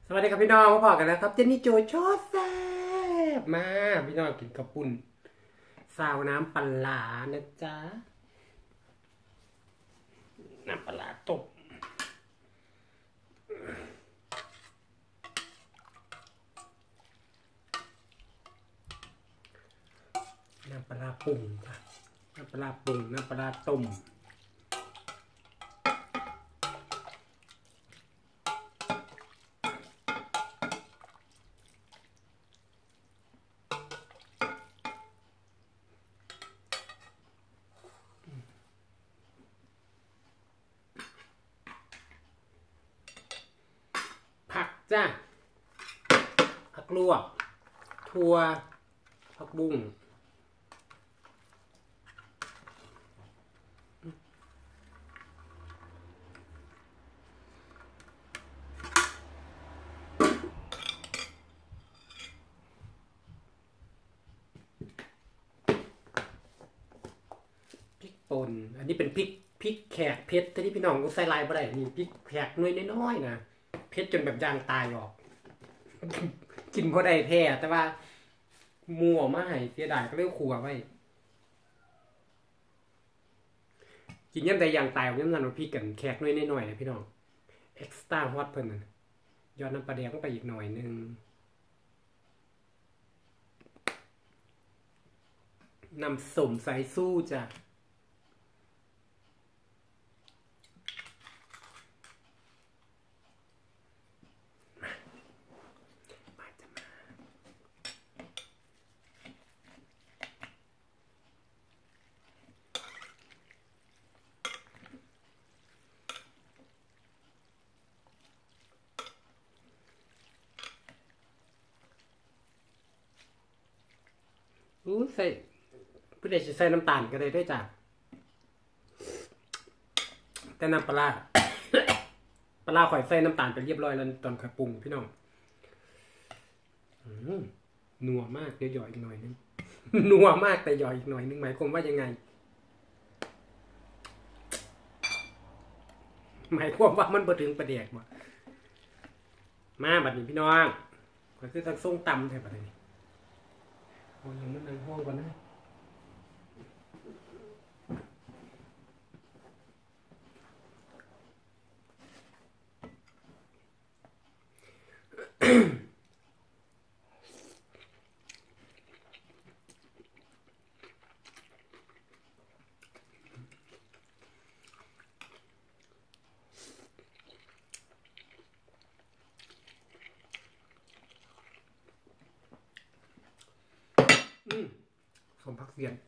สวัสดีครับพี่น้องมาพอกันแล้วครับเจนนี่โจชอบแซ่บมาพี่น้องกินกระปุ่นซาวน้ำปลานะจ๊ะน้ำปลาตบน้ำปลาปุ่งจ้ะน้ำปลาปุ่งน้ำปลาต้มผักจ้ะผักลวกถั่วผักบุ้งพริกป่นอันนี้เป็นพริกแขกเผ็ดที่พี่น้องก็ใส่ลายบ่ได้นี่พริกแขกน้อยๆนะเผ็ดจนแบบยางตายออกกินพอได้แท้แต่ว่ามัวมาให้เสียดายก็เลยขัวไว้กินย่ำใดอย่างตายย่ำนั้นพี่กันแขกน้อยๆนะพี่น้องเอ็กซ์ตร้าฮอตเพิ่นน่ะยอดน้ำปลาแดงก็ไปอีกหน่อยนึงน้ำส้มสายสู้จ้ะใส่ผู้ใดจะใส่น้ำตาลก็ได้ด้วยจ้ะแต่น้ำปลา ปลาข่อยใส่น้ำตาลไปเรียบร้อยแล้วตอนข่อยปรุงพี่น้องนัวมากเดี๋ยวหยออีกหน่อยนึง นัวมากแต่หยออีกหน่อยนึงหมายความว่ายังไงหมายความว่ามันบ่ถึงประเดกบ่มาบัดนี้พี่น้องข่อยคือทางส่งตำแท้บัดนี้โอ้ยยังมันนั่งห้องก่อนนะสมพักเสียน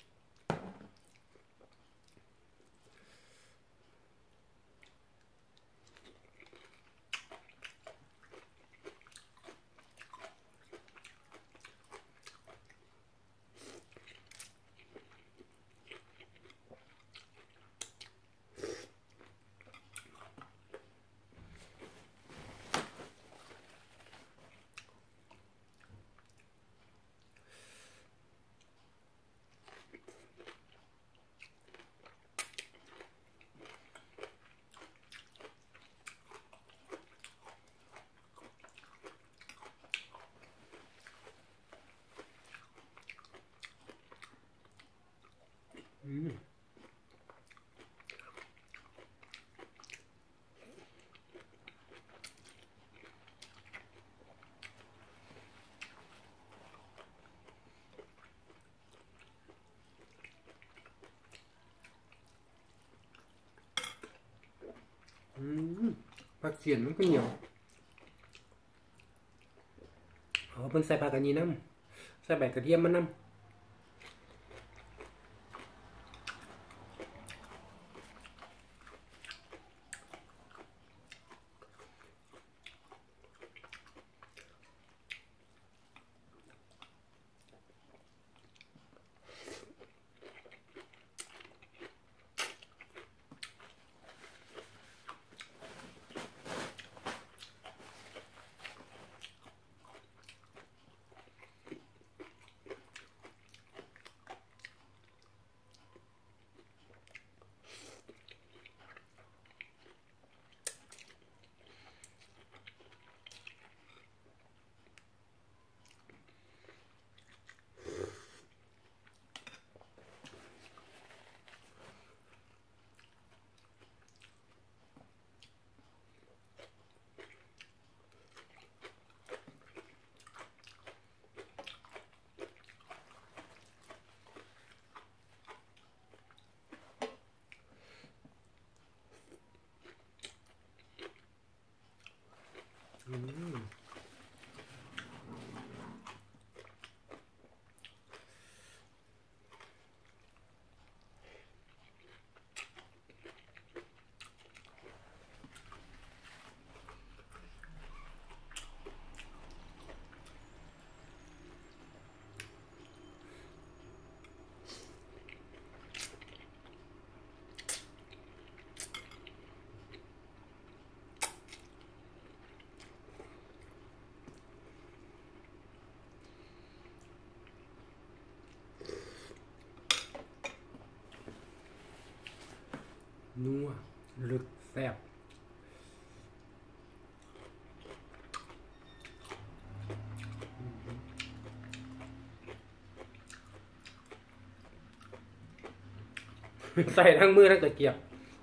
ผักเสียนมันก็เหนียวอ๋อเพิ่นใส่ผักอันนี้น้ำใส่ใบกระเทียมมันน้ำนัวลึกแซ่บใส่ทั้งมือทั้งตะเกียบ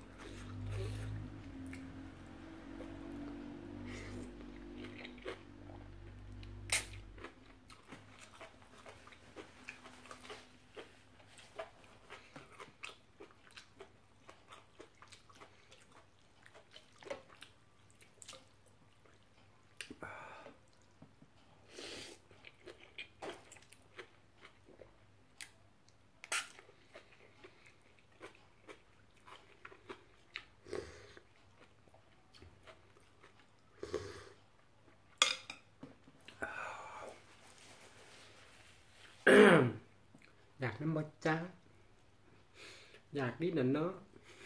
อยากน้ำบดจ้าอยากดิหน่อยเนาะ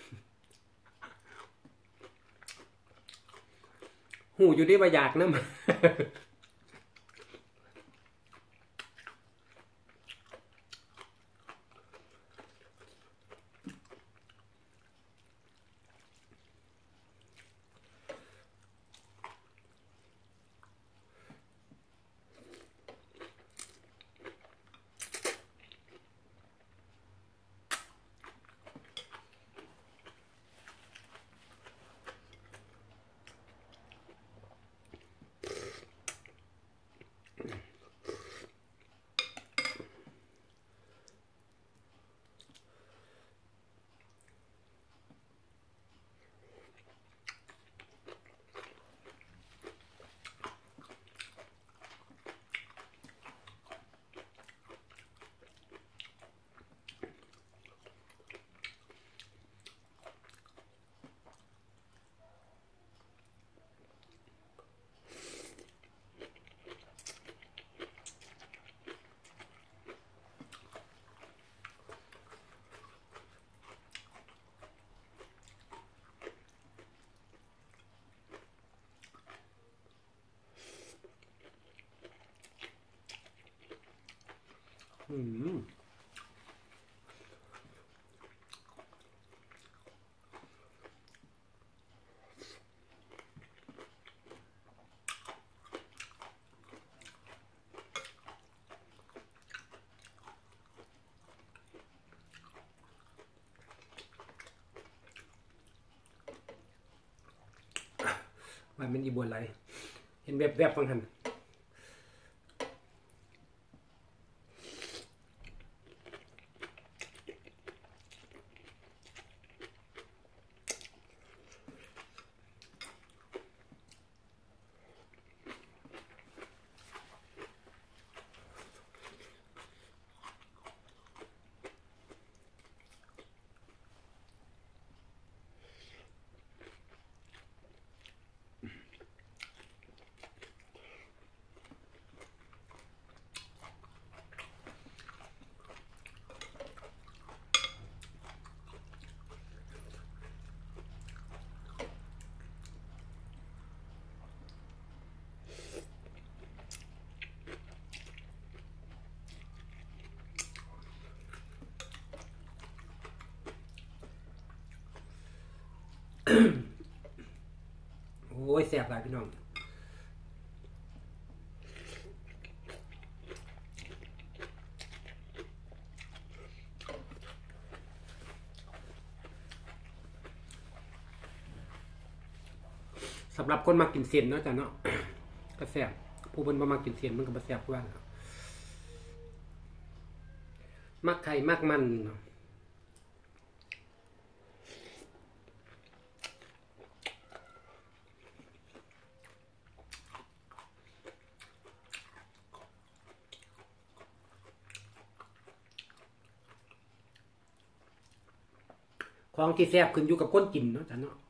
หูอยู่ที่ว่าอยากน้ำ มันเป็นอีบัวไหลเห็นแบบฟังหันโอ้ยแสบหลายพี่น้องสำหรับคนมากินเส้นเนาะจ้ะเนาะ ก็แสบผู้เพิ่นบ่มากินเส้นมันก็บ่แสบกว่ามักไข่มักมันเนาะของที่แซ่บขึ้นอยู่กับคนกินเนาะจ้ะเนาะ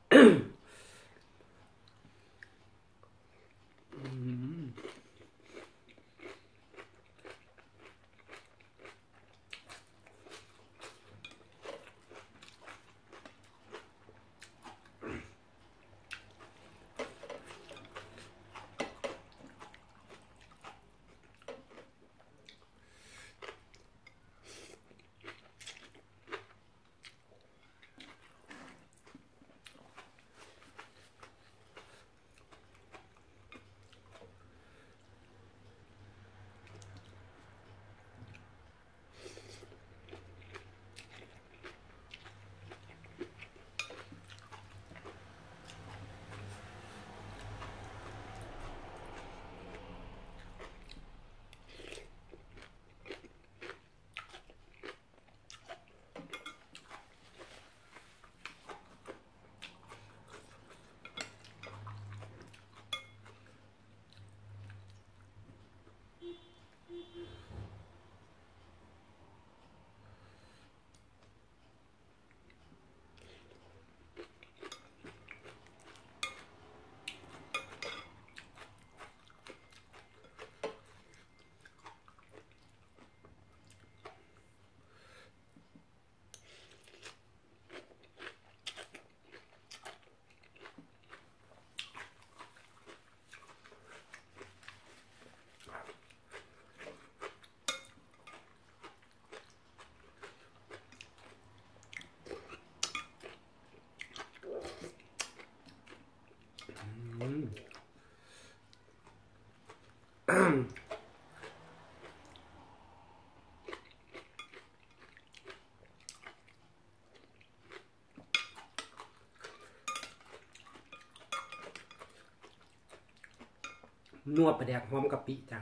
นวดประแดกหอมกะปิจ้ะ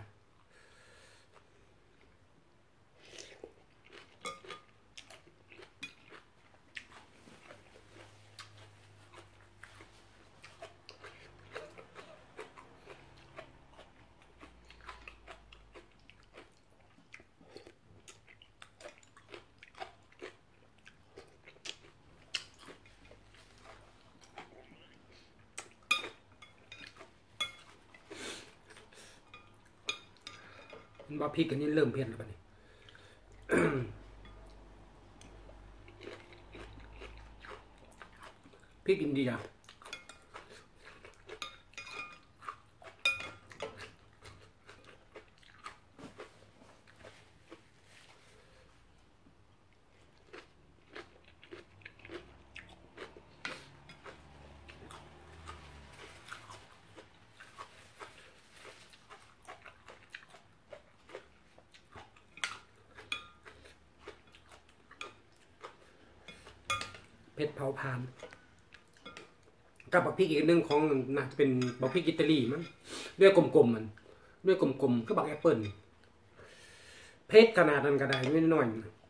ว่าพริกอันนี้เริ่มเผ็ดแล้วป่ะนี่ พริกอินเดียเผ็ดเผาพานกับบักพริกอีกหนึ่งของน่าจะเป็นบักพริกอิตาลีมั้งด้วยกลมๆมันด้วยกลมๆก็บักแอปเปิลเผ็ดขนาดนั้นก็ได้ไม่น้อย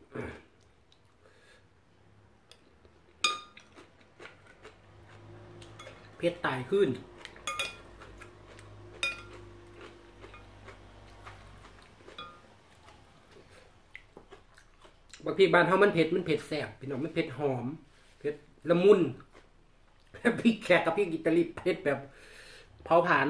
เผ็ดตายขึ้นบักพริกบ้านเฮามันเผ็ดแซ่บพี่น้องมันเผ็ดหอมเผ็ดละมุนพริกแขกกับพริกอิตาลีเผ็ดแบบเผาผลาญ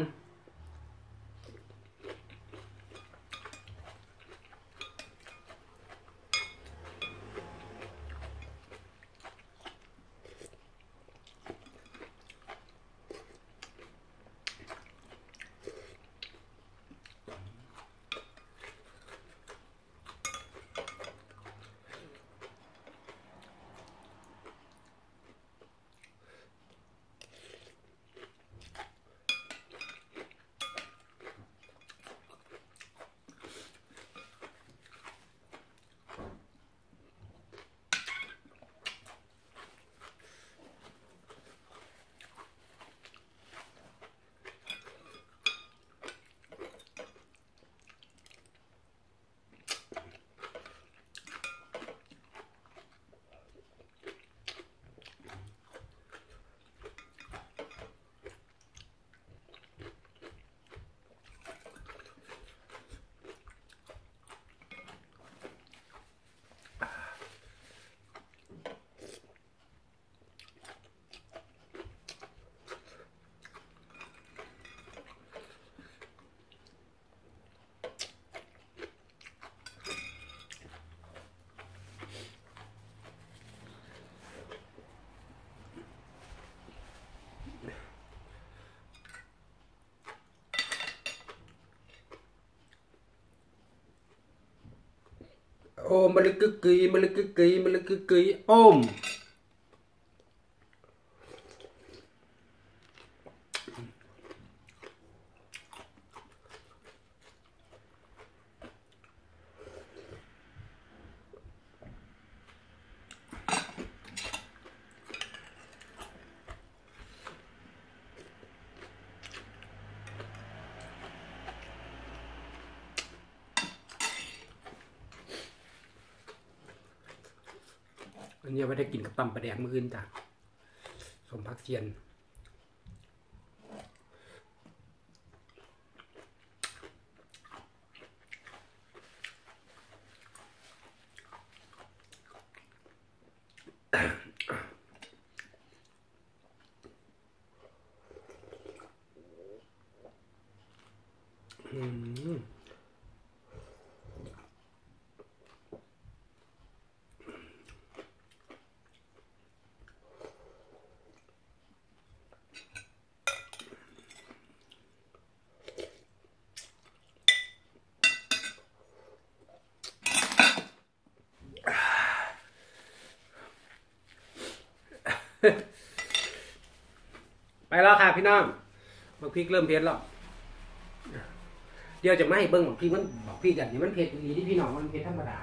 โอ้มะลึกกึกกึยมะลึกกึกกึยมะลึกกึกกึยโอมอันนี้ไม่ได้กินกับตำปลาแดกมื้ออื่นจ้ะสมพักเทียนไปแล้วค่ะพี่น้องบักพริกเริ่มเผ็ดแล้วเดี๋ยวจะไม่ให้เบิ้งบักพริกมันบักพริกอย่างนี้มันเผ็ดดีที่พี่น้องมันเผ็ดธรรมดา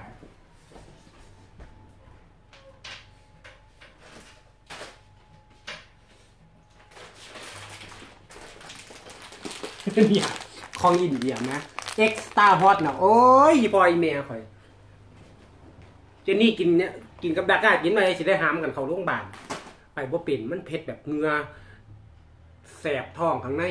เนี่ยของอินเดียนะเอ็กซ์ตร้าฮอตนะโอ้ยปอยแม่ข่อยเจนนี่กินเนี่ยกินกับดาก้ากินไปสิได้หามกันเขาโรงพยาบาลไปบ่เป็นมันเผ็ดแบบเงือแสบท้องข้างใน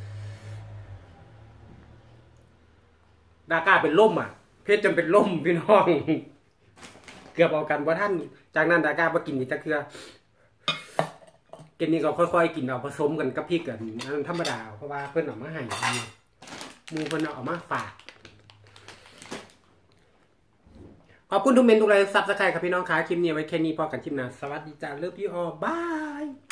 ดาก้าเป็นล่มอ่ะเผ็ดจนเป็นล่มพี่น้องเกือบเอากันว่าท่านจากนั้นดาก้ามากินนี่จะคือกินนี่ก็ค่อยๆกินเอาผสมกันกับพริกกันธรรมดาเพราะว่าเพิ่นเอามาให้มูเพิ่นเอามาฝากขอบคุณทุกเมนทุกไลค์ซับสไครต์ครับพี่น้องค่ะคลิปนี้ไว้แค่นี้พอกันคลิปหน้าสวัสดีจ้าเลิฟยูออลบาย